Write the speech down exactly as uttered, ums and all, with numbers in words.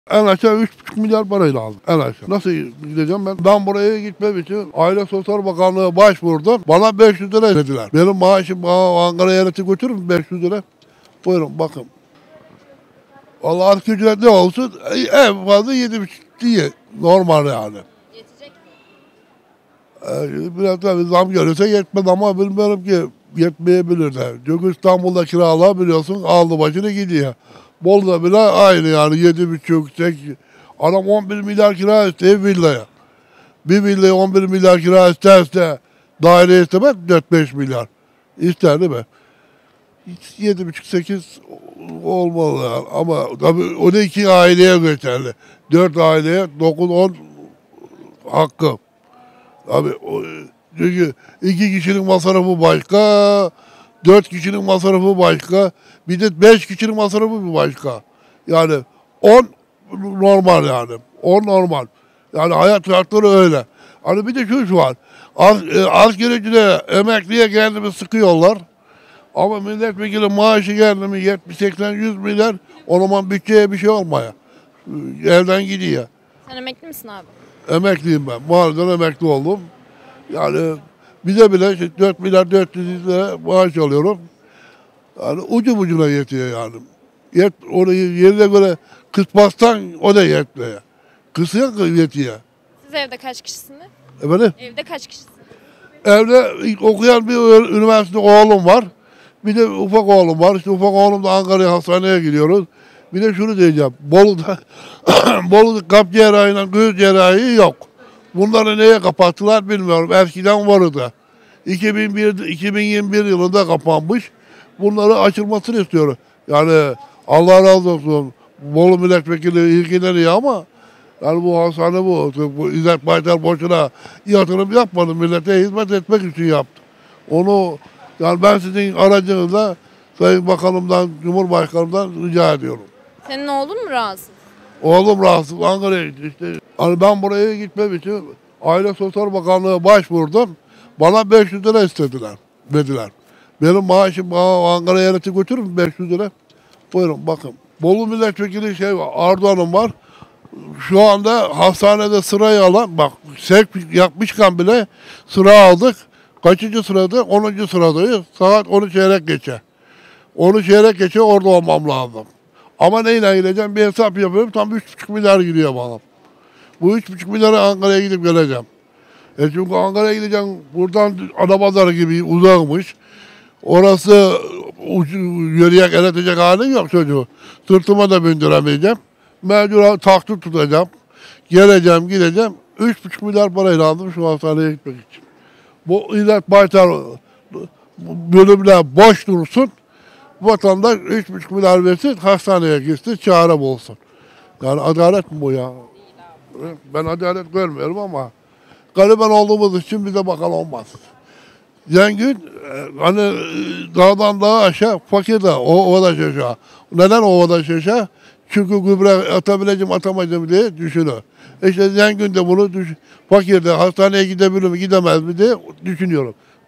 En aşağı üç buçuk milyar parayla aldım. En aşağı. Nasıl gideceğim ben? Ben buraya gitmem için Aile Sosyal Bakanlığı'na başvurdum. Bana beş yüz lira dediler. Benim maaşım bana Ankara eyaleti götürür mü beş yüz lira? Buyurun bakın. Vallahi asgari ücret ne olsun? En fazla yedi buçuk diye. Normal yani. Yetecek mi? Ee, biraz tabii zam görürse yetmez ama bilmiyorum ki yetmeyebilir de. Çünkü İstanbul'da kiralar biliyorsun aldı başını gidiyor. Bolu'da bile aynı yani yedi buçuk, sekiz. Adam on bir milyar kira istiyor villaya. Bir villaya on bir milyar kira isterse daire istemez dört beş milyar. İster değil mi? yedi buçuk sekiz olmalı yani. Ama tabii on iki aileye geçerli. dört aileye dokuz on hakkı. Abi o, çünkü iki kişinin masrafı başka, dört kişinin masrafı başka, bir de beş kişinin masrafı bir başka. Yani on normal yani. On normal. Yani hayat şartları öyle. Hani bir de şu şu var. Az, e, askericide emekliye kendimi sıkıyorlar. Ama milletvekili maaşı geldi mi yetmiş seksen yüz milyar o zaman bütçeye bir şey olmaya. Evden gidiyor. Sen emekli misin abi? Emekliyim ben. Mahalleden emekli oldum. Yani bize bile işte dört milyar dört yüz lira maaş alıyorum. Yani ucu ucuna yetiyor yani. Yet, orayı yerine göre kısmazsan o da yetmiyor. Kısıyor yetiyor. Siz evde kaç kişisiniz? Efendim? Evde kaç kişisiniz? Evde okuyan bir üniversite oğlum var. Bir de ufak oğlum var. İşte ufak oğlum da Ankara'ya hastaneye gidiyoruz. Bir de şunu diyeceğim. Bolu'da, Bolu'da kalp cerrahıyla göğüs cerrahi yok. Bunları neye kapattılar bilmiyorum. Eskiden vardı. iki bin bir, iki bin yirmi bir yılında kapanmış. Bunları açılmasını istiyorum. Yani Allah razı olsun. Bolu milletvekili ilgileniyor ama yani bu hastane bu. Bu İzzet Baytar boşuna yatırım yapmadı. Millete hizmet etmek için yaptı. Onu yani ben sizin aracınızla Sayın Bakanımdan, Cumhurbaşkanımdan rica ediyorum. Senin oğlun mu rahatsız? Oğlum rahatsız Ankara'ya gitti işte. Hani ben buraya gitmem için Aile Sosyal Bakanlığı'na başvurdum. Bana beş yüz lira istediler, dediler. Benim maaşım bana Ankara eyaleti götürür mü beş yüz lira? Buyurun bakın. Bolu milletvekili şey var, Ardoğan'ım var. Şu anda hastanede sırayı alan, bak sevk yapmışken bile sıra aldık. Kaçıncı sırada? onuncu sıradayız. Saat onu çeyrek geçe. onu çeyrek geçe orada olmam lazım. Ama neyle gideceğim? Bir hesap yapıyorum. Tam üç buçuk milyar gidiyor bana. Bu üç buçuk milyara Ankara'ya gidip geleceğim. E çünkü Ankara'ya gideceğim. Buradan Adapazarı gibi uzakmış. Orası ucu, yürüyerek eletecek halim yok çocuğu. Sırtıma da bindiremeyeceğim. Mecbur taksi tutacağım. Geleceğim, gideceğim. Üç buçuk milyar parayla aldım şu hastaneye gitmek için. Bu İzzet Baytar bölümler boş dursun. Vatandaş üç buçuk milyar versin, hastaneye gitsin, çare bulsun. Yani adalet mi bu ya? Ben adalet görmüyorum ama gariban olduğumuz için bize bakan olmaz. Zengin, hani dağdan dağa aşağı, fakir de o ovada şaşa. Neden ovada şaşa? Çünkü gübre atabileceğim, atamayacağım diye düşünüyor. İşte zengin de bunu, düş fakir de hastaneye gidebilir mi, gidemez mi diye düşünüyorum.